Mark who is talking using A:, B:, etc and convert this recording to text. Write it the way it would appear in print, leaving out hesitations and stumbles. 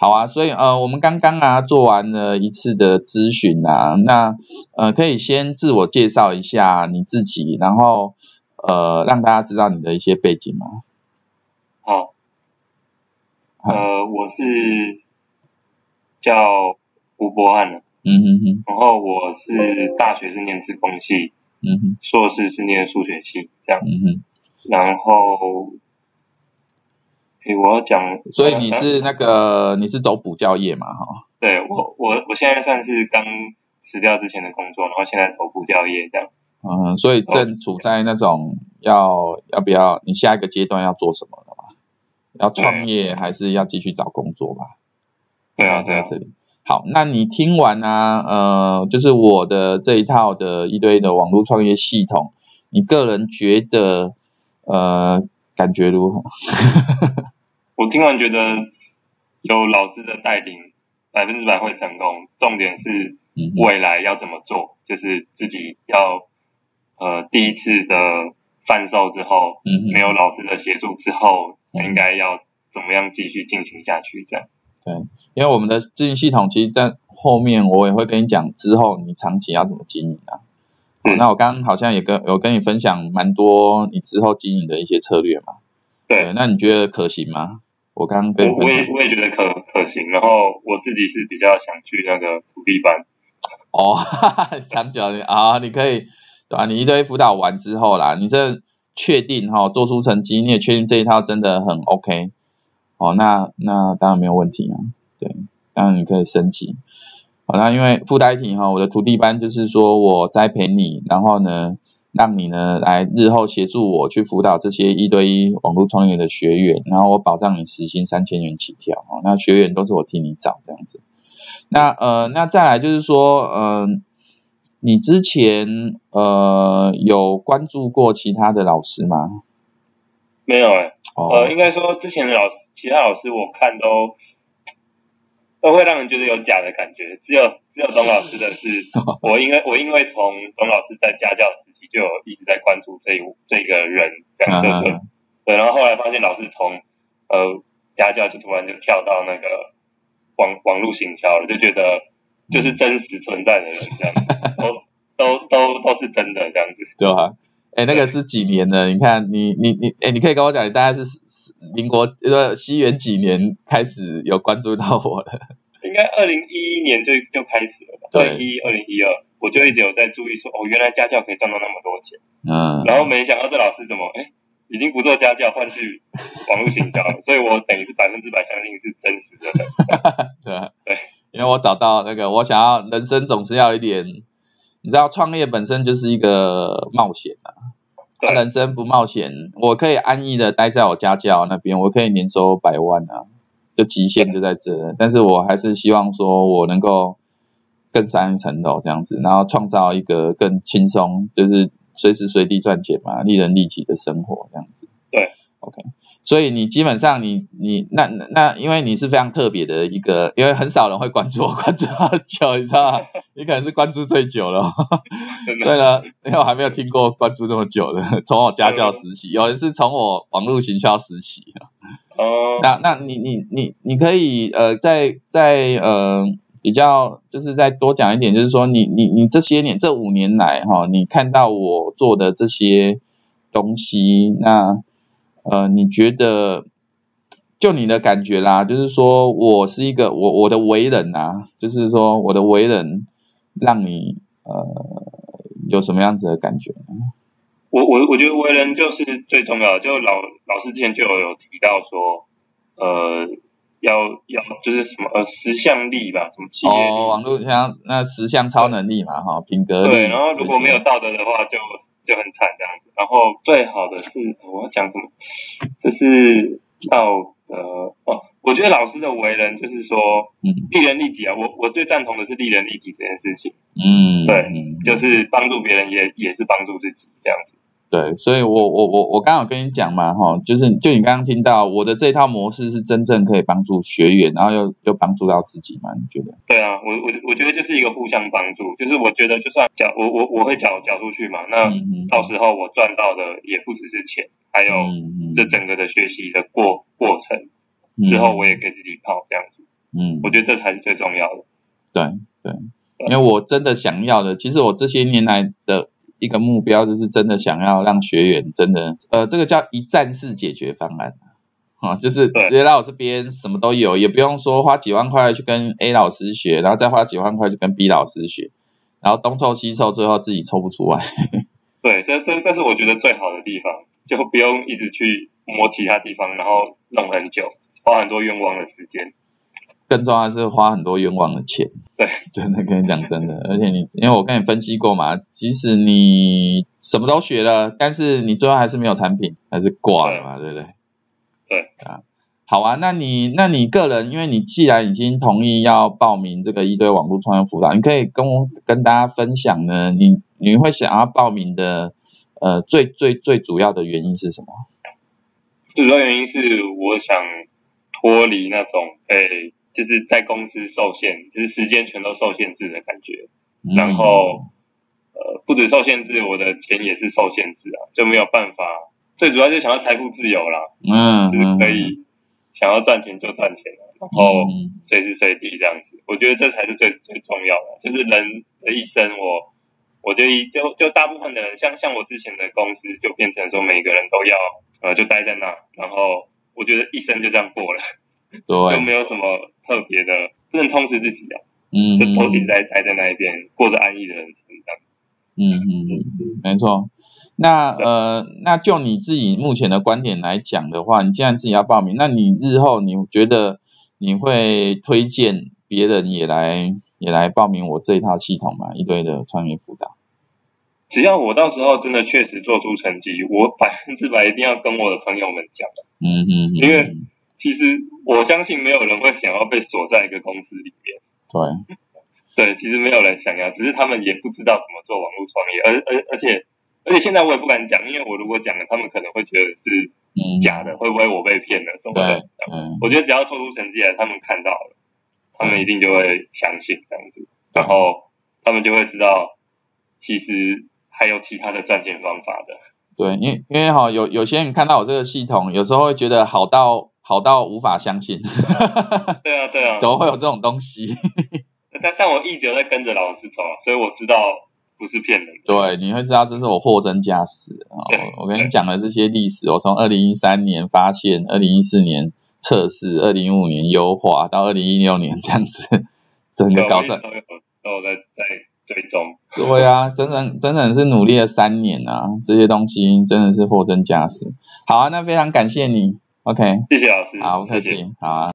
A: 好啊，所以我们刚刚做完了一次的咨询啊，那可以先自我介绍一下你自己，然后让大家知道你的一些背景吗？
B: 好，我是叫吴博翰的，然后我是大学是念资工系，硕士是念数学系，这样，然后。我要讲，
A: 所以你是你是走补教业嘛，哈？
B: 对，我现在算是刚辞掉之前的工作，然后现在走补教业这样。
A: 所以正处在那种要不要你下一个阶段要做什么的嘛？要创业还是要继续找工作吧？
B: 对啊，
A: 在这里。好，那你听完就是我的这一套的一堆的网络创业系统，你个人觉得感觉如何？
B: 我听完觉得有老师的带领，100%会成功。重点是未来要怎么做，就是自己要第一次的贩售之后，没有老师的协助之后，应该要怎么样继续进行下去这样。
A: 对，因为我们的咨询系统其实在后面我也会跟你讲之后你长期要怎么经营啊。那我刚刚好像也有跟你分享蛮多你之后经营的一些策略嘛。对，那你觉得可行吗？我刚刚跟你分享，
B: 我也觉得可行，然后我自己是比较想去那个土地班。
A: 长久啊，你可以对吧？你一堆辅导完之后啦，你这确定做出成绩，你也确定这一套真的很 OK 那当然没有问题啊。对，当然你可以升级。好，那因为附带一提我的土地班就是说我栽培你，然后呢让你呢来日后协助我去辅导这些1对1网络创业的学员，然后我保障你时薪3000元起跳那学员都是我替你找这样子。那再来就是说你之前有关注过其他的老师吗？
B: 没有应该说之前的其他老师我看都会让人觉得有假的感觉，只有董老师的是，我因为从董老师在家教时期就有一直在关注这个人这样对，然后后来发现老师从家教就突然就跳到那个网络行销了，就觉得就是真实存在的人这样，都是真的这样子，
A: 对吧？那个是几年了？你看你可以跟我讲，你大概是民国西元几年开始有关注到我的？
B: 应该2011年就开始了吧？2011、2012，我就一直有在注意说，原来家教可以赚到那么多钱。然后没想到这老师怎么已经不做家教，换去网络行销了，所以我等于是100%相信是真实的。对，
A: 因为我找到我想要人生总是要一点，你知道创业本身就是一个冒险人生不冒险，我可以安逸的待在我家教那边，我可以年收100万就极限就在这，但是我还是希望说我能够更上一层楼这样子，然后创造一个更轻松，就是随时随地赚钱嘛，利人利己的生活这样子。
B: 对
A: ，OK。所以你基本上你那因为你是非常特别的一个，因为很少人会关注好久，你知道吗？你可能是关注最久了所以呢，因为我还没有听过关注这么久的，从我家教时期，有人是从我网络行销时期那你可以在比较就是再多讲一点，就是说你这些年这5年来你看到我做的这些东西，那你觉得就你的感觉啦，就是说我是一个我的为人就是说我的为人让你有什么样子的感觉呢？
B: 我觉得为人就是最重要的，就老师之前就有提到说要就是什么10项力吧，什么企业力
A: 网络像那10项超能力嘛品格力，
B: 对，然后如果没有道德的话就很惨这样子。然后最好的是我要讲什么，就是我觉得老师的为人就是说利人利己我最赞同的是利人利己这件事情。对，就是帮助别人也是帮助自己这样子。
A: 对，所以我刚好跟你讲嘛就你刚刚听到我的这套模式是真正可以帮助学员，然后又帮助到自己嘛？你觉得？
B: 对啊，我觉得就是一个互相帮助，就是我觉得就算我会缴出去嘛，那到时候我赚到的也不只是钱，还有这整个的学习的过程之后我也给自己泡这样子。 我觉得这才是最重要的。
A: 对，因为我真的想要的，其实我这些年来的一个目标就是真的想要让学员真的，这个叫一站式解决方案。就是直接来我这边什么都有，也不用说花几万块去跟 A 老师学，然后再花几万块去跟 B 老师学，然后东凑西凑，最后自己凑不出来。
B: 对，这是我觉得最好的地方，就不用一直去摸其他地方，然后弄很久，花很多冤枉的时间。
A: 更重要的是花很多冤枉的钱。
B: 对，
A: 真的跟你讲真的，而且因为我跟你分析过嘛，即使你什么都学了，但是你最后还是没有产品，还是挂了嘛，对不对？
B: 对
A: 啊，好啊，那你个人，因为你既然已经同意要报名这个一堆网络创业辅导，你可以跟大家分享呢，你会想要报名的最主要的原因是什么？
B: 最主要原因是我想脱离那种就是在公司受限，就是时间全都受限制的感觉，然后不止受限制，我的钱也是受限制啊，就没有办法。最主要就是想要财富自由啦，就是可以想要赚钱就赚钱了，然后随时随地这样子，我觉得这才是最重要的。就是人的一生，我就大部分的人，像我之前的公司就变成说每个人都要就待在那，然后我觉得一生就这样过了，就没有什么特别的，不能充实自己啊，就都一直待在那一边，过着安逸的人生这样。
A: 没错。那就你自己目前的观点来讲的话，你既然自己要报名，那你日后你觉得你会推荐别人也来报名我这一套系统吗？一堆的创业辅导。
B: 只要我到时候真的确实做出成绩，我100%一定要跟我的朋友们讲。因为其实我相信没有人会想要被锁在一个公司里面。对，其实没有人想要，只是他们也不知道怎么做网络创业，而且现在我也不敢讲，因为我如果讲了，他们可能会觉得是假的，会不会我被骗了什么的。我觉得只要做出成绩来，他们看到了，他们一定就会相信这样子，然后他们就会知道，其实还有其他的赚钱方法的。
A: 对，因为有些人看到我这个系统，有时候会觉得好到无法相信。
B: 对啊，
A: 怎么会有这种东西？
B: 但我一直在跟着老师走，所以我知道不是骗人的。
A: 对，你会知道这是我货真价实。我跟你讲的这些历史，我从2013年发现，2014年测试，2015年优化，到2016年这样子，整个搞上。
B: 都有在追踪。
A: 对啊，真的是努力了3年啊，这些东西真的是货真价实。好啊，那非常感谢你 ，OK。
B: 谢谢老师。
A: 好，不客气，好啊。